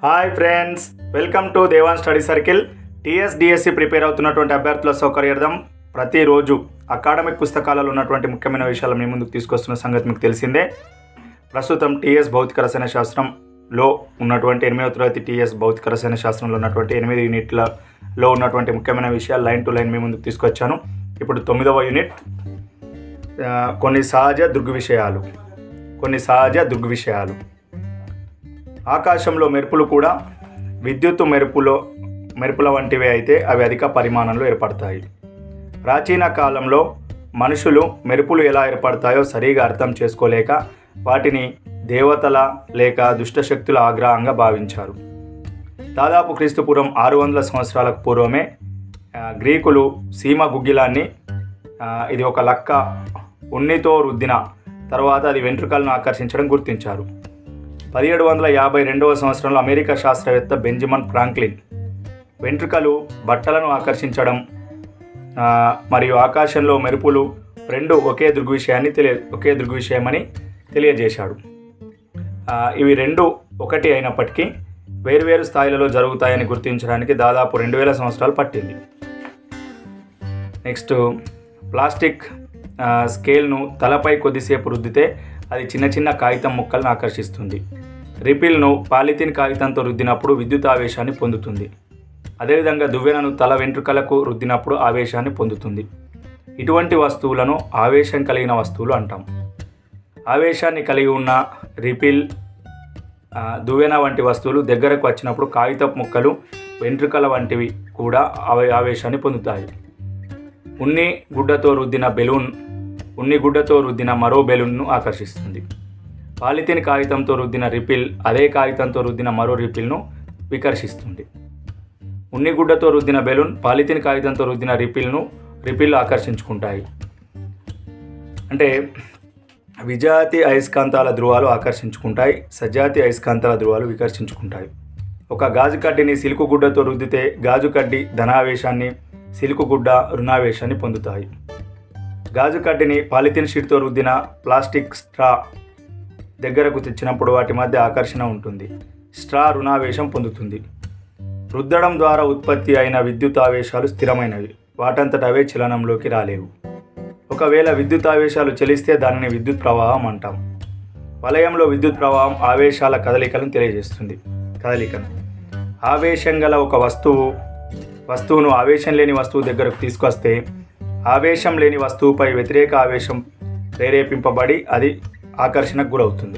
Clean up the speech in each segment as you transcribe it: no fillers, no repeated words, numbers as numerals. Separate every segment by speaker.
Speaker 1: Hi friends, welcome to Devan study circle. TSDSC prepare అవుతున్నటువంటి అభ్యర్థుల సౌకర్యార్థం ప్రతిరోజు అకాడమిక్ పుస్తకాలలో ఉన్నటువంటి ముఖ్యమైన విషయాలు మీ ముందుకు తీసుకొస్తున్న సంగతి మీకు తెలిసిందే. ప్రస్తుతం టీఎస్ భౌతిక రసాయన శాస్త్రంలో ఉన్నటువంటి 8వ తరగతి టీఎస్ భౌతిక రసాయన శాస్త్రంలో ఉన్నటువంటి 8 యూనిట్లలో ఉన్నటువంటి ముఖ్యమైన విషయాలు లైన్ టు లైన్ మీ ముందుకు తీసుకొచ్చాను. ఇప్పుడు 9వ యూనిట్ కొన్ని సహజ దృగ్విషయాలు. ఆకాశంలో మెరుపులు కూడా విద్యుత్తు మెరుపుల వంటివే అయితే అవి అధిక పరిమాణంలో ఏర్పడతాయి. ప్రాచీన కాలంలో మనుషులు మెరుపులు ఎలా ఏర్పడతాయో సరిగా అర్థం చేసుకోలేక వాటిని దేవతల లేక దుష్టశక్తుల ఆగ్రహంగా భావించారు. దాదాపు క్రీస్తుపూర్వం 600 సంవత్సరాలకు పూర్వమే గ్రీకులు సీమ గుగ్గిలాన్ని ఇది ఒక లక్క ఉన్నితో రుద్దిన తర్వాత అది వెంట్రుకలను ఆకర్షించడం గుర్తించారు. 1752వ సంవత్సరంలో అమెరికా శాస్త్రవేత్త బెంజమిన్ ఫ్రాంక్లిన్ వెంట్రుకలు బట్టలను ఆకర్షించడం మరియు ఆకాశంలో మెరుపులు రెండు ఒకే దృగ్విషయమని తెలియజేశాడు. ఇవి రెండు ఒకటి అయినప్పటికీ వేర్వేరు స్థాయిలలో జరుగుతాయని గుర్తించడానికి దాదాపు 2000 సంవత్సరాలు పట్టింది. నెక్స్ట్, ప్లాస్టిక్ స్కేల్ను తలపై కొద్దిసేపు రుద్దితే అది చిన్న చిన్న కాగితం ముక్కలను ఆకర్షిస్తుంది. రిపిల్ను పాలిథిన్ కాగితంతో రుద్దినప్పుడు విద్యుత్ ఆవేశాన్ని పొందుతుంది. అదేవిధంగా దువ్వెనను తల వెంట్రుకలకు రుద్దినప్పుడు ఆవేశాన్ని పొందుతుంది. ఇటువంటి వస్తువులను ఆవేశం కలిగిన వస్తువులు అంటాం. ఆవేశాన్ని కలిగి ఉన్న రిపిల్, దువ్వెన వంటి వస్తువులు దగ్గరకు వచ్చినప్పుడు కాగితపు ముక్కలు, వెంట్రుకల వంటివి కూడా ఆవేశాన్ని పొందుతాయి. ఉన్ని గుడ్డతో రుద్దిన మరో బెలూన్ను ఆకర్షిస్తుంది. పాలిథిన్ కాగితంతో రుద్దిన రిపిల్ అదే కాగితంతో రుద్దిన మరో రిపిల్ను వికర్షిస్తుంది. ఉన్ని గుడ్డతో రుద్దిన బెలూన్ పాలిథిన్ కాగితంతో రుద్దిన రిపిల్ ఆకర్షించుకుంటాయి. అంటే విజాతి అయస్కాంతాల ధ్రువాలు ఆకర్షించుకుంటాయి, సజాతి అయస్కాంతాల ధ్రువాలు వికర్షించుకుంటాయి. ఒక గాజు కడ్డీని సిల్కు గుడ్డతో రుద్దితే గాజు కడ్డీ ధనావేశాన్ని, సిల్కు గుడ్డ రుణావేశాన్ని పొందుతాయి. గాజు కడ్డీని పాలిథిన్ షీట్తో రుద్దిన ప్లాస్టిక్ స్ట్రా దగ్గరకు తెచ్చినప్పుడు వాటి మధ్య ఆకర్షణ ఉంటుంది. స్ట్రా రుణావేశం పొందుతుంది. రుద్దడం ద్వారా ఉత్పత్తి అయిన విద్యుత్ ఆవేశాలు స్థిరమైనవి, వాటంతట అవే చలనంలోకి రాలేవు. ఒకవేళ విద్యుత్ ఆవేశాలు చలిస్తే దానిని విద్యుత్ ప్రవాహం అంటాం. వలయంలో విద్యుత్ ప్రవాహం ఆవేశాల కదలికను తెలియజేస్తుంది. ఆవేశం గల ఒక వస్తువును ఆవేశం లేని వస్తువు దగ్గరకు తీసుకొస్తే ఆవేశం లేని వస్తువుపై వ్యతిరేక ఆవేశం ప్రేరేపింపబడి అది ఆకర్షణకు గురవుతుంది.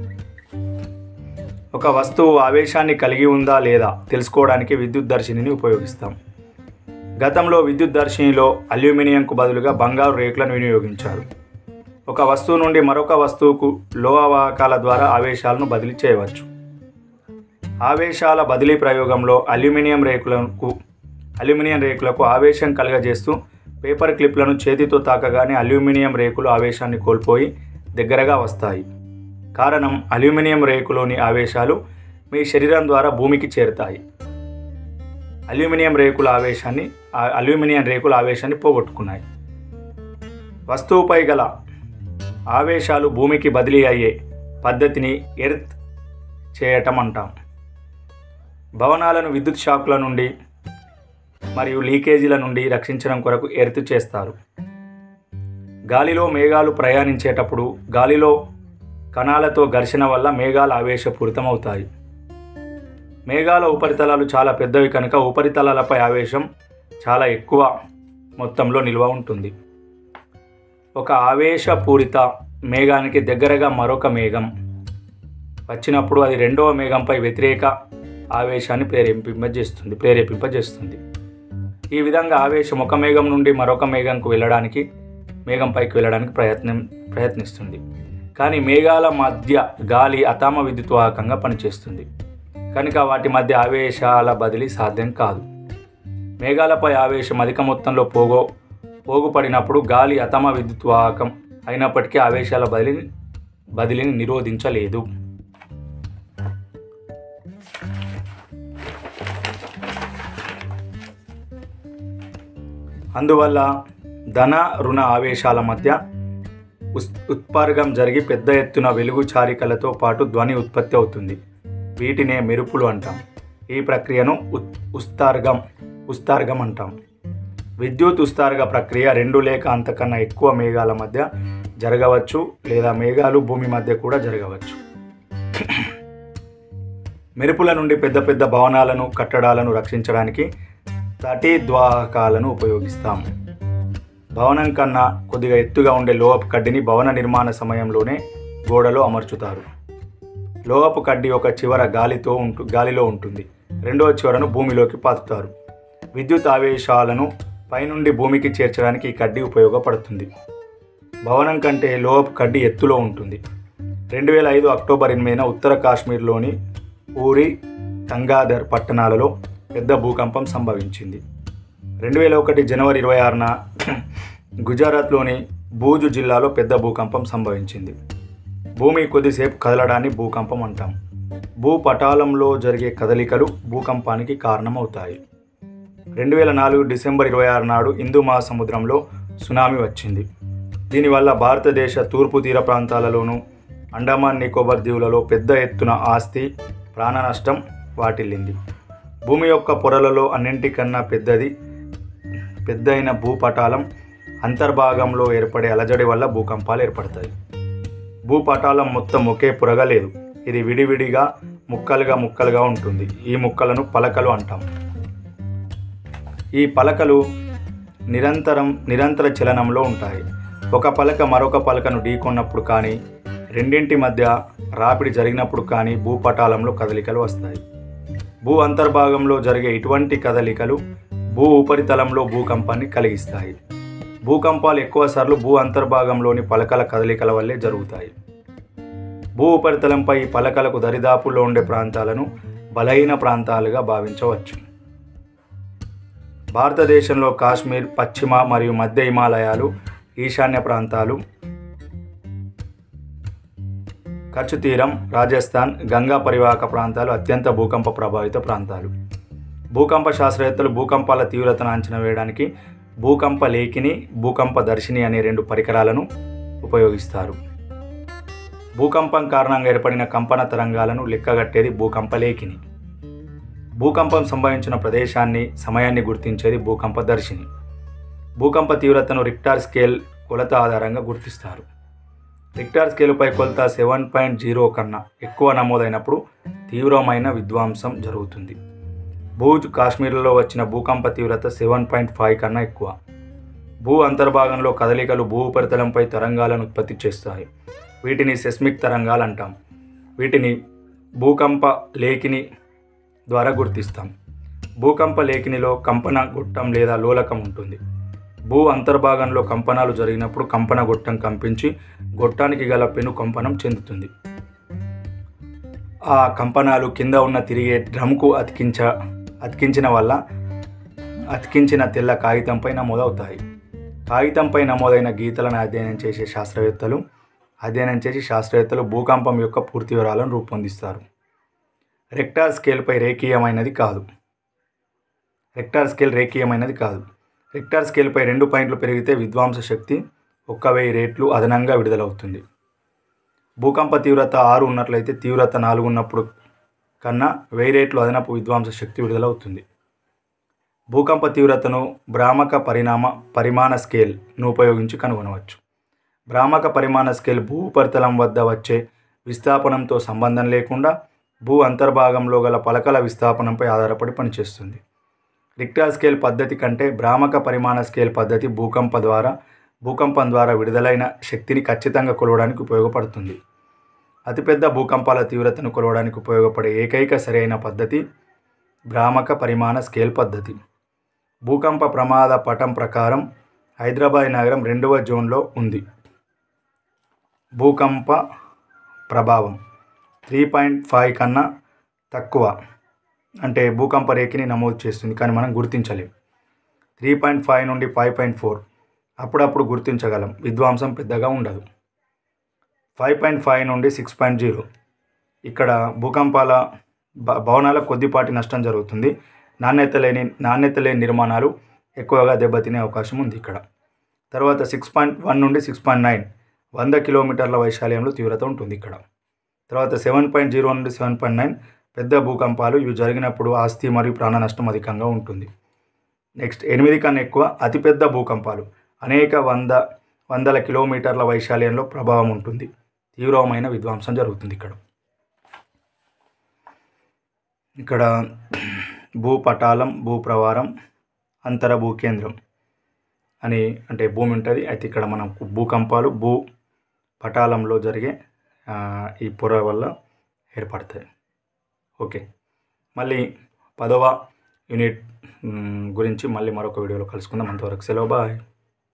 Speaker 1: ఒక వస్తువు ఆవేశాన్ని కలిగి ఉందా లేదా తెలుసుకోవడానికి విద్యుత్ దర్శినిని ఉపయోగిస్తాం. గతంలో విద్యుత్ దర్శినిలో అల్యూమినియంకు బదులుగా బంగారు రేకులను వినియోగించారు. ఒక వస్తువు నుండి మరొక వస్తువుకు లోహవాహకాల ద్వారా ఆవేశాలను బదిలీ చేయవచ్చు. ఆవేశాల బదిలీ ప్రయోగంలో అల్యూమినియం రేకులకు ఆవేశం కలుగజేస్తూ పేపర్ క్లిప్లను చేతితో తాకగానే అల్యూమినియం రేకులు ఆవేశాన్ని కోల్పోయి దగ్గరగా వస్తాయి. కారణం, అల్యూమినియం రేకులోని ఆవేశాలు మీ శరీరం ద్వారా భూమికి చేరుతాయి. అల్యూమినియం రేకుల ఆవేశాన్ని పోగొట్టుకున్నాయి. వస్తువుపై గల ఆవేశాలు భూమికి బదిలీ అయ్యే పద్ధతిని ఎర్త్ చేయటం అంటాం. భవనాలను విద్యుత్ షాకుల నుండి మరియు లీకేజీల నుండి రక్షించడం కొరకు ఎర్త్ చేస్తారు. గాలిలో మేఘాలు ప్రయాణించేటప్పుడు గాలిలో కణాలతో ఘర్షణ వల్ల మేఘాలు ఆవేశపూరితమవుతాయి. మేఘాల ఉపరితలాలు చాలా పెద్దవి కనుక ఉపరితలాలపై ఆవేశం చాలా ఎక్కువ మొత్తంలో నిల్వ ఉంటుంది. ఒక ఆవేశపూరిత మేఘానికి దగ్గరగా మరొక మేఘం వచ్చినప్పుడు అది రెండవ మేఘంపై వ్యతిరేక ఆవేశాన్ని ప్రేరేపింపజేస్తుంది. ఈ విధంగా ఆవేశం ఒక మేఘం నుండి మరొక మేఘంపైకి వెళ్ళడానికి ప్రయత్నిస్తుంది. కానీ మేఘాల మధ్య గాలి అతామ విద్యుద్వాహకంగా పనిచేస్తుంది కనుక వాటి మధ్య ఆవేశాల బదిలీ సాధ్యం కాదు. మేఘాలపై ఆవేశం అధిక మొత్తంలో పోగుపడినప్పుడు గాలి అతామ విద్యుద్వాహకం అయినప్పటికీ ఆవేశాల బదిలీని నిరోధించలేదు. అందువల్ల ధన రుణ ఆవేశాల మధ్య ఉత్పార్గం జరిగి పెద్ద ఎత్తున వెలుగు చారికలతో పాటు ధ్వని ఉత్పత్తి అవుతుంది. వీటినే మెరుపులు అంటాం. ఈ ప్రక్రియను ఉస్తార్గం అంటాం. విద్యుత్ ఉస్తార్గ ప్రక్రియ 2 లేక అంతకన్నా ఎక్కువ మేఘాల మధ్య జరగవచ్చు, లేదా మేఘాలు భూమి మధ్య కూడా జరగవచ్చు. మెరుపుల నుండి పెద్ద పెద్ద భవనాలను, కట్టడాలను రక్షించడానికి ప్రతిధ్వాహకాలను ఉపయోగిస్తాం. భవనం కన్నా కొద్దిగా ఎత్తుగా ఉండే లోహపు కడ్డీని భవన నిర్మాణ సమయంలోనే గోడలో అమర్చుతారు. లోహపు కడ్డీ ఒక చివర గాలిలో ఉంటుంది, రెండవ చివరను భూమిలోకి పాతుతారు. విద్యుత్ ఆవేశాలను పైనుండి భూమికి చేర్చడానికి ఈ కడ్డీ ఉపయోగపడుతుంది. భవనం కంటే లోహపు కడ్డీ ఎత్తులో ఉంటుంది. 2005 అక్టోబర్ 8న ఉత్తర కాశ్మీర్లోని ఊరి, గంగాధర్ పట్టణాలలో పెద్ద భూకంపం సంభవించింది. 2001 జనవరి 26న గుజరాత్లోని భూజ్ జిల్లాలో పెద్ద భూకంపం సంభవించింది. భూమి కొద్దిసేపు కదలడాన్ని భూకంపం అంటాం. భూపటాలంలో జరిగే కదలికలు భూకంపానికి కారణమవుతాయి. 2004 డిసెంబర్ 26 నాడు హిందూ మహాసముద్రంలో సునామీ వచ్చింది. దీనివల్ల భారతదేశ తూర్పు తీర ప్రాంతాలలోనూ, అండమాన్ నికోబార్ దీవులలో పెద్ద ఎత్తున ఆస్తి, ప్రాణ నష్టం వాటిల్లింది. భూమి యొక్క పొరలలో అన్నింటికన్నా పెద్దయిన భూపటాలం అంతర్భాగంలో ఏర్పడే అలజడి వల్ల భూకంపాలు ఏర్పడతాయి. భూపటాలం మొత్తం ఒకే పొరగా లేదు, ఇది విడివిడిగా ముక్కలుగా ఉంటుంది. ఈ ముక్కలను పలకలు అంటాం. ఈ పలకలు నిరంతర చలనంలో ఉంటాయి. ఒక పలక మరొక పలకను ఢీకొన్నప్పుడు కానీ, రెండింటి మధ్య రాపిడి జరిగినప్పుడు కానీ భూపటాలంలో కదలికలు వస్తాయి. భూ అంతర్భాగంలో జరిగే ఇటువంటి కదలికలు భూ ఉపరితలంలో భూకంపాన్ని కలిగిస్తాయి. భూకంపాలు ఎక్కువసార్లు భూ అంతర్భాగంలోని పలకల కదలికల వల్లే జరుగుతాయి. భూ ఉపరితలంపై ఈ పలకలకు దరిదాపుల్లో ఉండే ప్రాంతాలను బలహీన ప్రాంతాలుగా భావించవచ్చు. భారతదేశంలో కాశ్మీర్, పశ్చిమ మరియు మధ్య హిమాలయాలు, ఈశాన్య ప్రాంతాలు, కచ్ తీరం, రాజస్థాన్, గంగా పరివాహక ప్రాంతాలు అత్యంత భూకంప ప్రభావిత ప్రాంతాలు. భూకంప శాస్త్రవేత్తలు భూకంపాల తీవ్రతను అంచనా వేయడానికి భూకంప లేఖిని, భూకంప దర్శిని అనే 2 పరికరాలను ఉపయోగిస్తారు. భూకంపం కారణంగా ఏర్పడిన కంపన తరంగాలను లెక్కగట్టేది భూకంప లేఖిని. భూకంపం సంభవించిన ప్రదేశాన్ని, సమయాన్ని గుర్తించేది భూకంప దర్శిని. భూకంప తీవ్రతను రిక్టార్ స్కేల్ కొలత ఆధారంగా గుర్తిస్తారు. రిక్టార్ స్కేలుపై కొలత 7.0 కన్నా ఎక్కువ నమోదైనప్పుడు తీవ్రమైన విధ్వంసం జరుగుతుంది. భూజ్, కాశ్మీర్లలో వచ్చిన భూకంప తీవ్రత 7.5 కన్నా ఎక్కువ. భూ అంతర్భాగంలో కదలికలు భూ ఉపరితలంపై తరంగాలను ఉత్పత్తి చేస్తాయి. వీటిని సెస్మిక్ తరంగాలు అంటాం. వీటిని భూకంప లేఖిని ద్వారా గుర్తిస్తాం. భూకంప లేఖినిలో కంపన గొట్టం లేదా లోలకం ఉంటుంది. భూ అంతర్భాగంలో కంపనాలు జరిగినప్పుడు కంపన గొట్టం కంపించి గొట్టానికి గల పెను కంపనం చెందుతుంది. ఆ కంపనాలు కింద ఉన్న తిరిగే డ్రమ్కు అతికించిన తెల్ల కాగితంపై నమోదవుతాయి. కాగితంపై నమోదైన గీతలను అధ్యయనం చేసి శాస్త్రవేత్తలు భూకంపం యొక్క పూర్తి వివరాలను రూపొందిస్తారు. రిక్టార్ స్కేల్పై రేఖీయమైనది కాదు. రిక్టార్ స్కేల్పై 2 పాయింట్లు పెరిగితే విధ్వంస శక్తి 1000 రెట్లు అదనంగా విడుదలవుతుంది. భూకంప తీవ్రత 6 ఉన్నట్లయితే తీవ్రత 4 ఉన్నప్పుడు కన్నా 1000 రెట్లు అదనపు విధ్వంస శక్తి విడుదలవుతుంది. భూకంప తీవ్రతను భ్రామక పరిమాణ స్కేల్ను ఉపయోగించి కనుగొనవచ్చు. భ్రామక పరిమాణ స్కేల్ భూ ఉపరితలం వద్ద వచ్చే విస్థాపనంతో సంబంధం లేకుండా భూ అంతర్భాగంలో గల పలకల విస్థాపనంపై ఆధారపడి పనిచేస్తుంది. రిక్టార్ స్కేల్ పద్ధతి కంటే భ్రామక పరిమాణ స్కేల్ పద్ధతి భూకంపం ద్వారా విడుదలైన శక్తిని ఖచ్చితంగా కొలవడానికి ఉపయోగపడుతుంది. అతిపెద్ద భూకంపాల తీవ్రతను కొలవడానికి ఉపయోగపడే ఏకైక సరైన పద్ధతి భ్రామక పరిమాణ స్కేల్ పద్ధతి. భూకంప ప్రమాద పటం ప్రకారం హైదరాబాద్ నగరం 2వ జోన్లో ఉంది. భూకంప ప్రభావం 3.5 కన్నా తక్కువ అంటే భూకంప రేఖని నమోదు చేస్తుంది, కానీ మనం గుర్తించలేం. 3.5 నుండి 5.4 అప్పుడప్పుడు గుర్తించగలం, విధ్వంసం పెద్దగా ఉండదు. 5.5 నుండి 6.0 ఇక్కడ భవనాల కొద్దిపాటి నష్టం జరుగుతుంది. నాణ్యత లేని నిర్మాణాలు ఎక్కువగా దెబ్బతినే అవకాశం ఉంది ఇక్కడ. తర్వాత 6.1 నుండి 6.9 100 కిలోమీటర్ల వైశాల్యంలో తీవ్రత ఉంటుంది ఇక్కడ. తర్వాత 7.0 నుండి 7.9 పెద్ద భూకంపాలు ఇవి జరిగినప్పుడు ఆస్తి మరియు ప్రాణ నష్టం అధికంగా ఉంటుంది. నెక్స్ట్ 8 కన్నా ఎక్కువ అతిపెద్ద భూకంపాలు అనేక వందల కిలోమీటర్ల వైశాల్యంలో ప్రభావం ఉంటుంది. తీవ్రమైన విధ్వంసం జరుగుతుంది. ఇక్కడ భూపటాలం, భూప్రవారం, అంతర భూకేంద్రం అని అంటే భూమి ఉంటుంది. అయితే ఇక్కడ మనం భూకంపాలు భూ పటాలంలో జరిగే ఈ పొర వల్ల ఏర్పడతాయి. ఓకే, మళ్ళీ 10వ యూనిట్ గురించి మళ్ళీ మరొక వీడియోలో కలుసుకుందాం. అంతవరకు సెలవు, బాయ్.